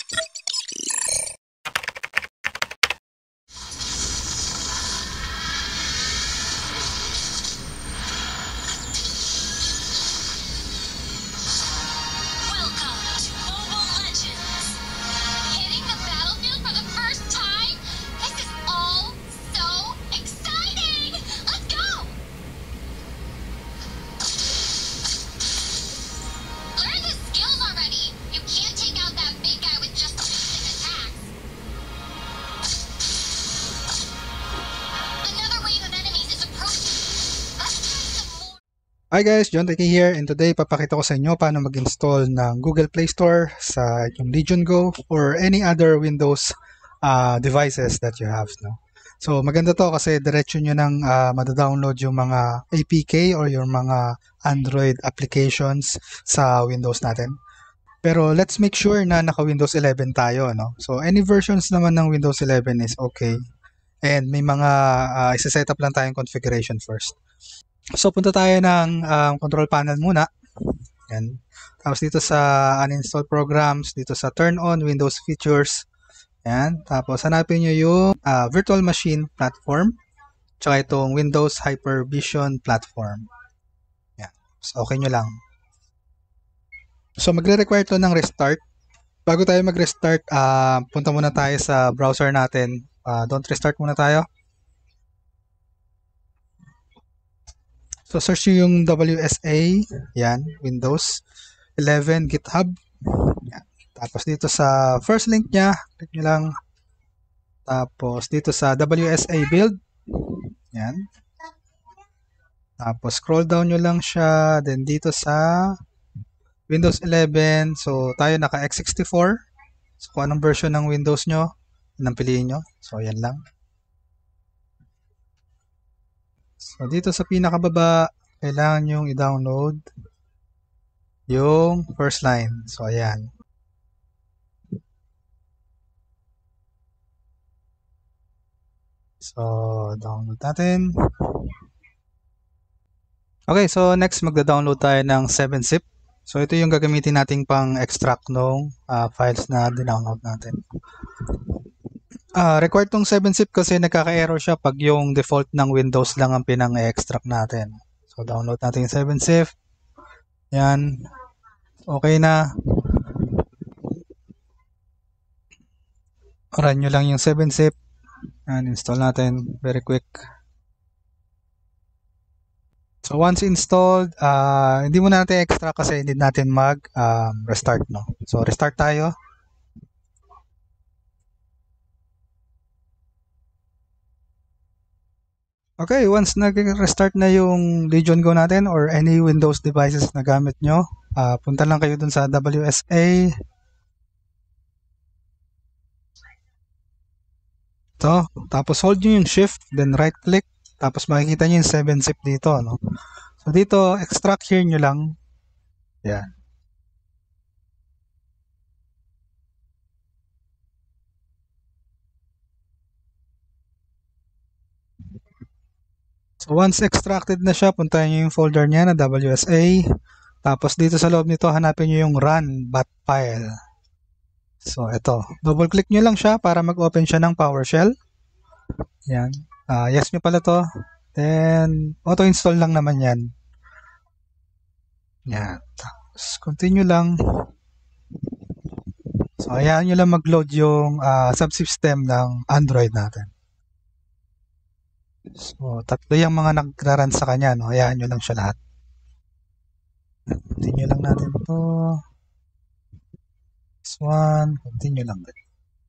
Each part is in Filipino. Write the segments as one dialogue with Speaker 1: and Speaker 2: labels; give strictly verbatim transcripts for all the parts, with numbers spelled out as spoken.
Speaker 1: Hi guys, John Techie here, and today papakita ko sa inyo paano mag-install ng Google Play Store sa yung Legion Go or any other Windows uh, devices that you have. No? So maganda to kasi diretso nyo nang uh, madadownload yung mga A P K or yung mga Android applications sa Windows natin. Pero let's make sure na naka Windows eleven tayo. No? So any versions naman ng Windows eleven is okay. And may mga uh, isa-set up lang tayong configuration first. So, punta tayo ng um, control panel muna. Yan. Tapos dito sa uninstall programs, dito sa turn on Windows features. Yan. Tapos hanapin nyo yung uh, virtual machine platform. Tsaka itong Windows Hyper-Vision platform. Yan. So, okay nyo lang. So, magre-require to ng restart. Bago tayo mag-restart, uh, punta muna tayo sa browser natin. Uh, don't restart muna tayo. So, search nyo yung W S A, yan, Windows eleven GitHub. Yan. Tapos dito sa first link niya, click nyo lang. Tapos dito sa W S A build, yan. Tapos scroll down nyo lang siya. Then dito sa Windows eleven, so tayo naka X sixty-four. So, kung anong version ng Windows nyo, yun ang piliin nyo. So, yan lang. So, dito sa pinakababa, kailangan nyong i-download yung first line. So, ayan. So, download natin. Okay, so next magda-download tayo ng seven zip. So, ito yung gagamitin nating pang-extract ng uh, files na dinownload natin. Uh, required tong seven zip kasi nagkaka-error siya pag yung default ng Windows lang ang pinang-extract natin. So, download natin yung seven zip. Yan. Okay na. Run nyo lang yung seven zip. Yan, install natin. Very quick. So, once installed, uh, hindi muna natin extract kasi hindi natin mag-restart. Um, no? So, restart tayo. Okay, once nag-restart na yung Legion Go natin or any Windows devices na gamit nyo, uh, punta lang kayo dun sa W S A. Ito, tapos hold nyo yung shift, then right click, tapos makikita nyo yung seven zip dito. No? So dito, extract here nyo lang. Yan. So once extracted na siya, puntahan nyo yung folder niya na W S A. Tapos dito sa loob nito, hanapin nyo yung run bat file. So ito, double click nyo lang siya para mag-open siya ng PowerShell. Yan. Uh, yes nyo pala to. Then, auto-install lang naman yan. Yan. Tapos, continue lang. So, hayaan nyo lang mag-load yung uh, subsystem ng Android natin. So, tatlo yung mga nagra-run sa kanya, no? Hayaan nyo lang siya lahat. Continue lang natin to. This one, continue lang din.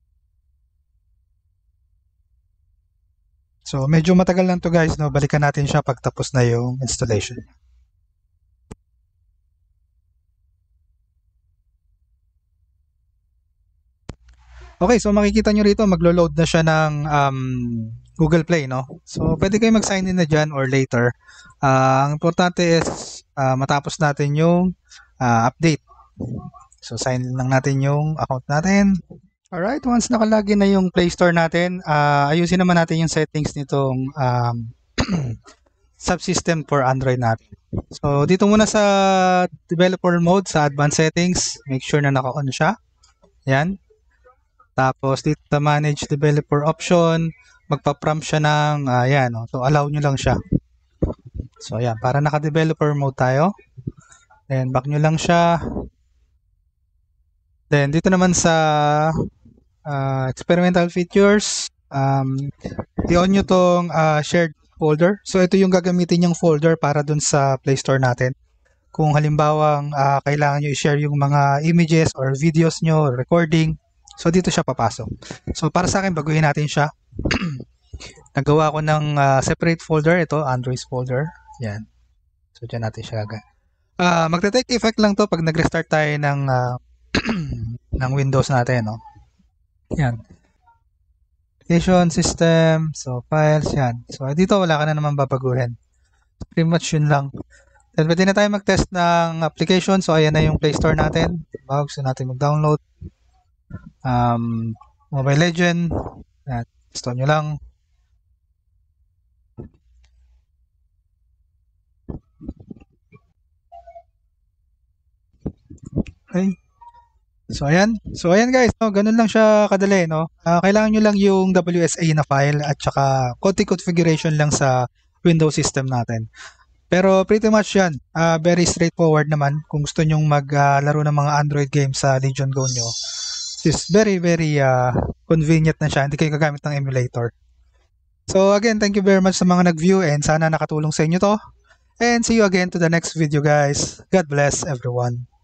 Speaker 1: So, medyo matagal lang to guys, no? Balikan natin siya pag tapos na yung installation. Okay, so makikita nyo rito, maglo-load na siya ng um, Google Play, no? So, pwede kayo mag-sign in na dyan or later. Uh, ang importante is uh, matapos natin yung uh, update. So, sign in lang natin yung account natin. Alright, once nakalagin na yung Play Store natin, uh, ayusin naman natin yung settings nitong um, subsystem for Android natin. So, dito muna sa developer mode, sa advanced settings, make sure na naka-on siya. Yan. Tapos dito sa manage developer option, magpa-prompt siya ng ayan, uh, no? So allow nyo lang siya. So ayan, para naka-developer mode tayo. Then back nyo lang siya. Then dito naman sa uh, experimental features, um, i-on nyo tong uh, shared folder. So ito yung gagamitin yung folder para dun sa Play Store natin. Kung halimbawang uh, kailangan nyo i-share yung mga images or videos nyo, recording, so dito siya papasok. So para sa akin, baguhin natin siya. Nagawa ko ng uh, separate folder. Ito, Android folder. Yan. So dyan natin siya gagawin. Uh, magte-take effect lang to pag nag-restart tayo ng, uh, ng Windows natin. No? Yan. Application, system, so files, yan. So dito wala ka na naman babaguhin. Pretty much yun lang. Then pwede na tayo mag-test ng application. So ayan na yung Play Store natin. Bago gusto natin mag-download. Um, Mobile Legend. Yan. Install nyo lang. Okay. So ayan. So ayan guys, no, ganun lang siya kadali, no. Uh, kailangan niyo lang yung W S A na file at saka konti configuration lang sa Windows system natin. Pero pretty much yan, uh, very straightforward naman kung gusto nyong maglaro uh, ng mga Android games sa Legion Go nyo. It's very very uh, convenient na siya, hindi kayo gagamit ng emulator. So again, thank you very much sa mga nag-view and sana nakatulong sa inyo to. And see you again to the next video guys. God bless everyone.